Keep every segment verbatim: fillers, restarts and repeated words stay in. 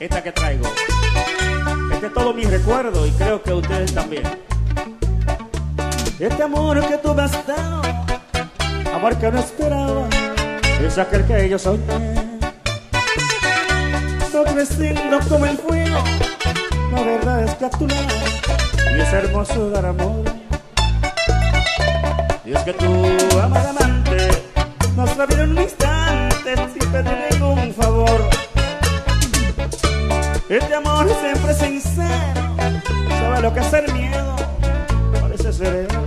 esta que traigo. Este es todo mi recuerdo y creo que ustedes también. Este amor que tú me has dado, amor que no esperaba, es aquel que yo soñé. No creciendo como el fuego, la verdad es que a tu lado, y es hermoso dar amor. Y es que tú, amada amante, nos la vida en un instante sin pedir ningún favor. Este amor siempre sincero, sabe lo que es el miedo, parece ser él.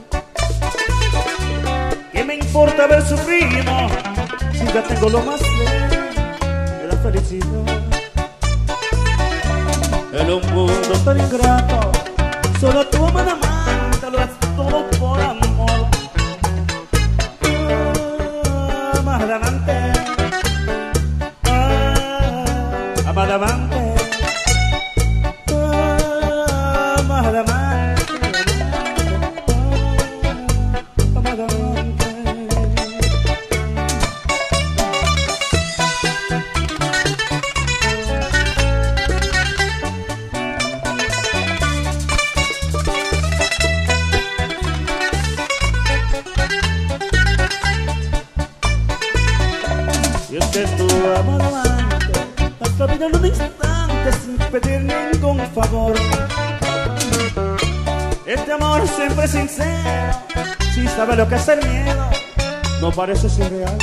¿Qué me importa haber sufrido si ya tengo lo más bello de la felicidad? En un mundo tan ingrato, solo tu amada amante lo es todo por amor. Ah, amada amante, ah, amada amante. Y es que tu amado amante has la vida en un instante sin pedir ningún favor. Este amor siempre es sincero, si sabe lo que es el miedo, no parece ser real.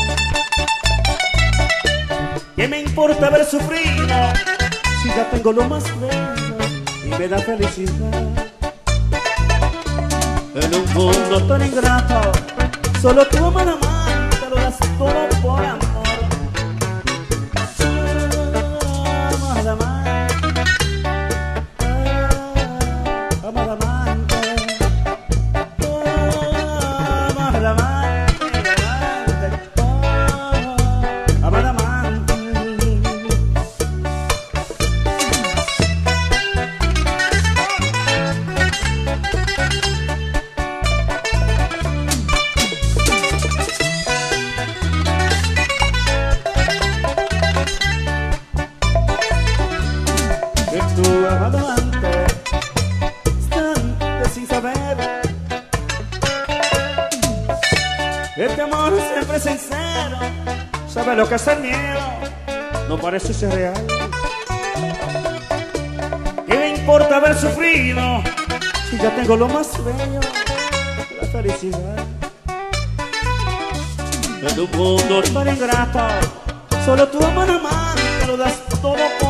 ¿Qué me importa haber sufrido si ya tengo lo más bello y me da felicidad? En un mundo tan ingrato, solo tu amado amante lo das todo por amor. Tu amado amante, instante sin saber. Este amor siempre sincero, sabe lo que es el miedo, no parece ser real. ¿Qué me importa haber sufrido si ya tengo lo más bello, la felicidad? En un mundo tan ingrato, solo tu amado amante lo das todo por